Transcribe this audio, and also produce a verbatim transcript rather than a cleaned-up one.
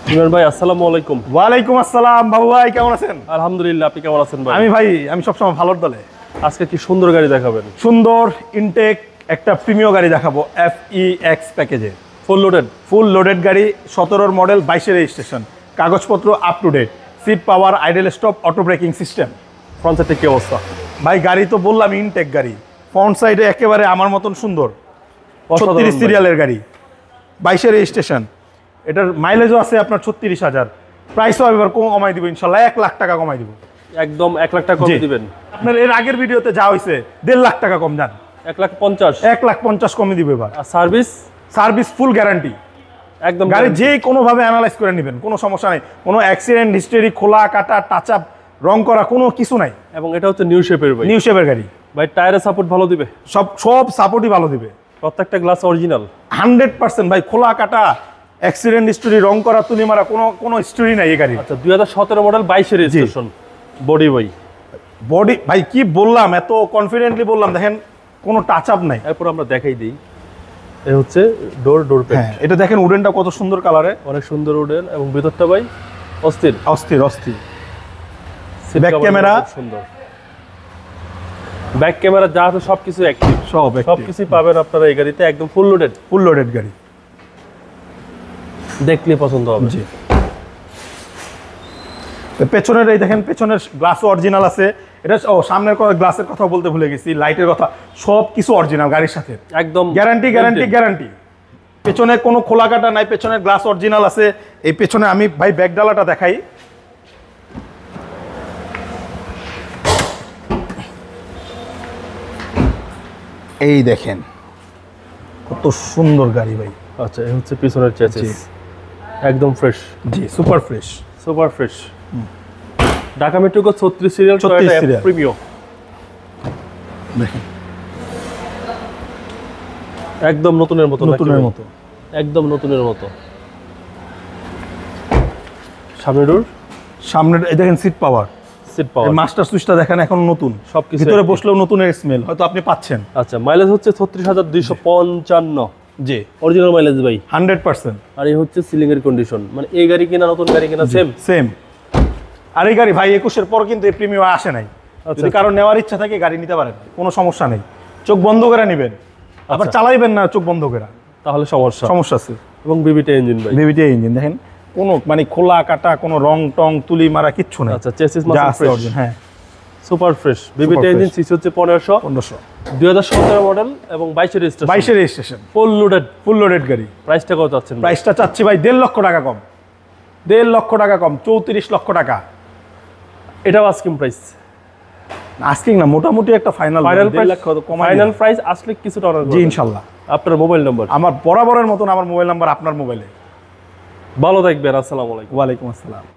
ইমরান ভাই আসসালামু আলাইকুম। ওয়ালাইকুম আসসালাম বাবু ভাই, কেমন আছেন? আলহামদুলিল্লাহ, আপনি কেমন আছেন ভাই? আমি ভাই আমি সবসময় ভালোর দলে। আজকে কি সুন্দর গাড়ি দেখাবেন? সুন্দর ইনটেক একটা প্রিমিয়াম গাড়ি দেখাবো, এফ ই এক্স প্যাকেজে। ফুল লোডেড ফুল লোডেড গাড়ি, সতেরোর মডেল, বাইশের রেজিস্ট্রেশন, কাগজপত্র up to date, seat power, idle stop, auto braking system. Front সাইডে কি অবস্থা? ভাই গাড়ি তো বললাম ইনটেক গাড়ি, ফ্রন্ট সাইডে একেবারে আমার মতন সুন্দর, ছত্রিশ সিরিয়ালের গাড়ি, বাইশের রেজিস্ট্রেশন। এটার মাইলেজও আছে আপনার ছত্রিশ হাজার। প্রাইসও এবার কমাই দিব ইনশাল্লাহ, এক লাখ টাকা কমাই দিব। একদম এক লাখ টাকা কমে দিবেন। আপনার এর আগের ভিডিওতে যা হয়েছে দেড় লাখ টাকা কম যান, এক লাখ পঞ্চাশ এক লাখ পঞ্চাশ কমে দিব এবার। আর সার্ভিস সার্ভিস ফুল গ্যারান্টি, একদম গাড়ি যে কোনোভাবে অ্যানালাইজ করে নেবেন, কোনো সমস্যা নেই। কোনো অ্যাক্সিডেন্ট হিস্টরি, খোলা কাটা, টাচ আপ, রং করা, কোনো কিছু নাই। এবং এটা হচ্ছে নিউ শেপের ভাই। নিউ শেপের গাড়ি ভাই টায়ারের সাপোর্ট ভালো দিবে, সব সব সাপোর্টই ভালো দিবে, প্রত্যেকটা গ্লাস অরিজিনাল হান্ড্রেড পার্সেন্ট ভাই। খোলা কাটা, অ্যাক্সিডেন্ট হিস্টরি, রং করা, তুলি মারা, কোনো কোনো হিস্টরি নাই এই গাড়ি। আচ্ছা, দুই হাজার সতেরো মডেল, বাইশের রেজিস্ট্রেশন, বডি ভাই। বডি ভাই কি বললাম, এত কনফিডেন্টলি বললাম, দেখেন কোনো টাচ আপ নাই। এরপর আমরা দেখাই দিই, এই হচ্ছে ডোর ডোর প্যাড। হ্যাঁ, এটা দেখেন উডেনটা কত সুন্দর কালারে, অনেক সুন্দর উডেন, এবং ভিতরটা ভাই অস্থির অস্থির অস্থির। Seat ব্যাক cover ক্যামেরা খুব সুন্দর, ব্যাক ক্যামেরা যা আছে সবকিছু অ্যাক্টিভ, সব সবকিছুই পাবেন আপনারা এই গাড়িতে, একদম ফুল লোডেড। ফুল লোডেড গাড়ি, দেখলে পছন্দ হবে। জি। পেছনের এই দেখেন, পেছনের গ্লাসও অরিজিনাল আছে। এটা ও সামনের গ্লাসের কথা বলতে ভুলে গেছি, লাইটের কথা, সব কিছু অরিজিনাল গাড়ির সাথে, একদম গ্যারান্টি গ্যারান্টি গ্যারান্টি। পেছনে কোনো খোলা কাটা নাই, পেছনের গ্লাস অরিজিনাল আছে। এই পেছনে আমি ভাই ব্যাক ডালাটা দেখাই, এই দেখেন কত সুন্দর গাড়ি ভাই। আচ্ছা, এই হচ্ছে পিছনের চেসিস, একদম ফ্রেশ। জি, super fresh, super fresh. Dhaka metro ছত্রিশ সিরিয়াল, ছত্রিশ সিরিয়াল প্রিমিয়াম। দেখেন একদম নতুনের মতো, নতুনের মতো, একদম নতুনের মতো। সামনে ডোর, সামনের এই দেখেন seat power, seat power, master সুইচটা দেখেন এখন নতুন, সবকিছু ভিতরে বসলেও নতুনের স্মেল হয়তো আপনি পাচ্ছেন। আচ্ছা, মাইলেজ হচ্ছে ছত্রিশ হাজার দুইশো পঞ্চান্ন, জি অরিজিনাল মাইলেজ ভাই, হান্ড্রেড পার্সেন্ট। আর এই হচ্ছে সিলিং এর কন্ডিশন, মানে এই গাড়ি কিনা নতুন গাড়ি কিনা সেম সেম। আর এই গাড়ি ভাই একুশের পর কিন্তু এই প্রিমিয়াম আসে নাই। যদি কারো নেওয়ার ইচ্ছা থাকে গাড়ি নিতে পারেন, কোনো সমস্যা নেই। চোখ বন্ধ করে নেবেন, আবার চালাইবেন না চোখ বন্ধ করে, তাহলে সমস্যা সমস্যা আছে। এবং বিবিটা ইঞ্জিন ভাই, বিবিটি ইঞ্জিন দেখেন, কোনো মানে খোলা কাটা, কোনো রং টং তুলি মারা কিচ্ছু নেই। আচ্ছা, চেসিস যা মাসল আছে ফ্রেশ, অরিজিনাল, হ্যাঁ সুপার ফ্রেশ। বিবিটা ইঞ্জিন, সিসি হচ্ছে পনেরোশো, পনেরোশো, দুই হাজার সতেরো মডেল এবং বাইশের রেজিস্ট্রেশন, বাইশের registration, full loaded. Full loaded গাড়ি। প্রাইসটা কত চাচ্ছেন? প্রাইসটা চাচ্ছি ভাই দেড় লক্ষ টাকা কম, দেড় লক্ষ টাকা কম, চৌত্রিশ লক্ষ টাকা। এটাও আস্কিং প্রাইস, আস্কিং না, মোটামুটি একটা final final price, final price আসলে কিছুটা অনার জি ইনশাল্লাহ। আপনার মোবাইল নম্বর? আমার বরাবরের মতন আমার মোবাইল নাম্বার আপনার মোবাইলে। ভালো থাকবেন, আসসালামু আলাইকুম। ওয়ালাইকুম আসসালাম।